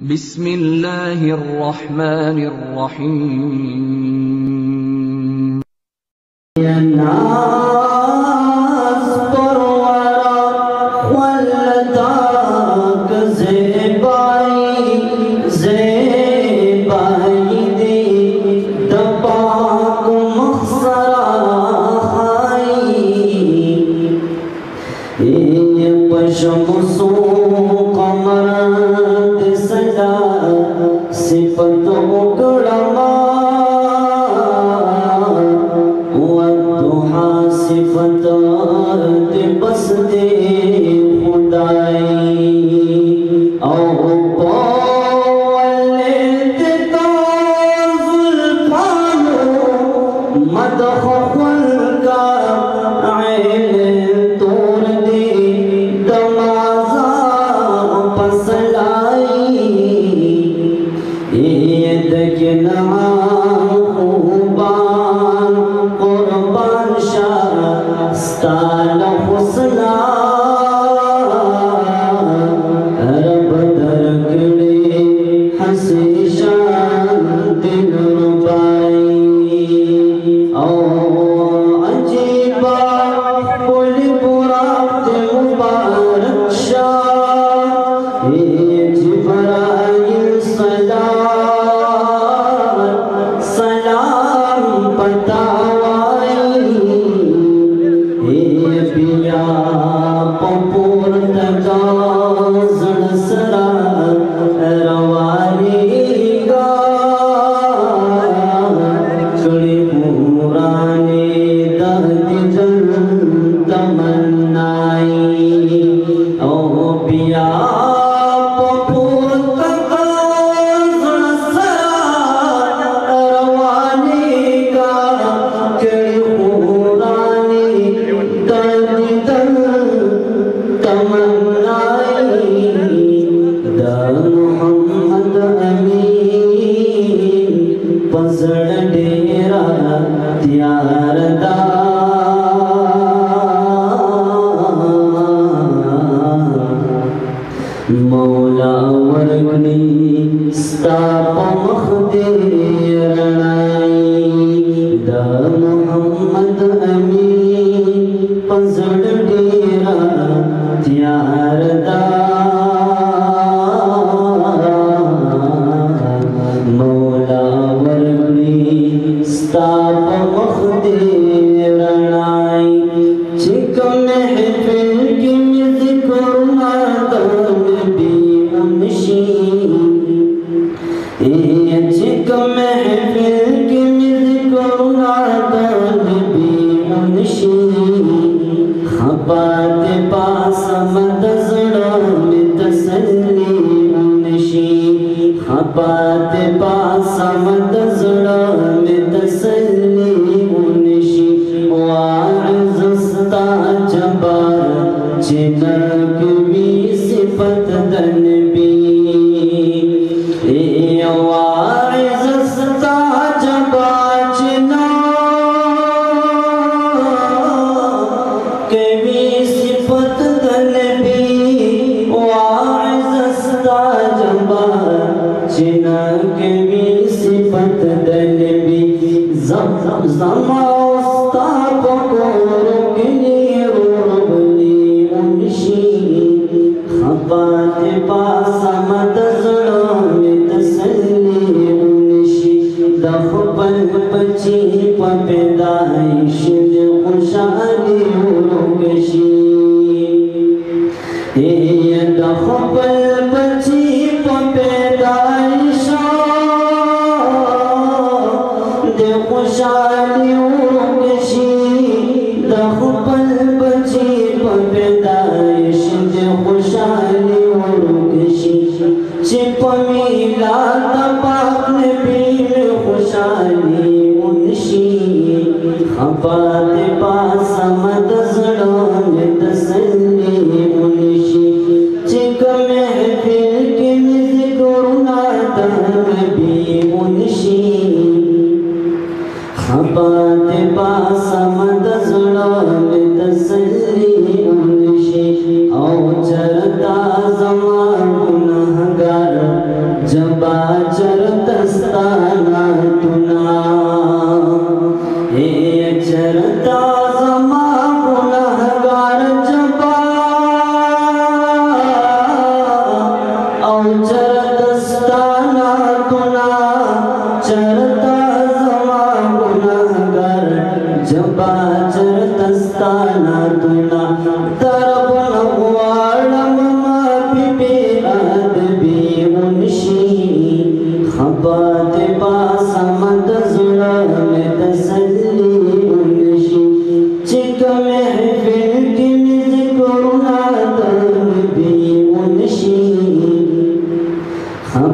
बिस्मिल्लाहिर्रहमानिर्रहीम।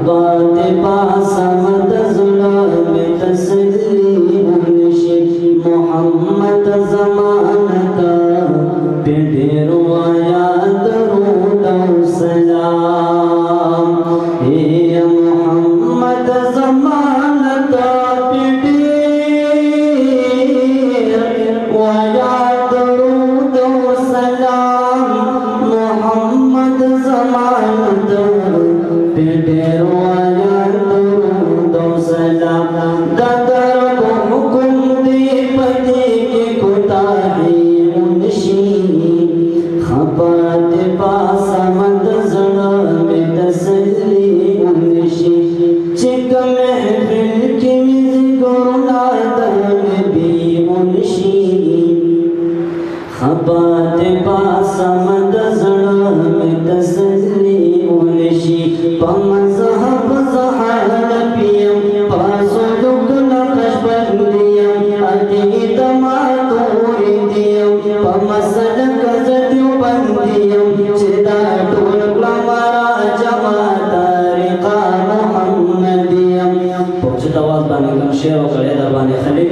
خبات پاسم دزلم تسلیم نشی محمد زمانتا پیدر ویا درود و سلام اے محمد زمانتا پیدر ویا درود و سلام محمد زمانتا پیدر ویا درود و سلام دادر حکم دی پتی کی کتابی منشی خبات پاسمد ظلم تسلی منشی چک محفل کی ذکرنا نبی منشی خبات پاسمد ظلم تسلی منشی پمذهب زحان پیم پاسلوک نقش بندیم ادی تماتور دیم پمسلک زدیو بندیم چدا ٹول کلمرا جمع طریقہ محمدیم پوچھتا آواز بانے کم شیر و قلعہ در بانے خلیق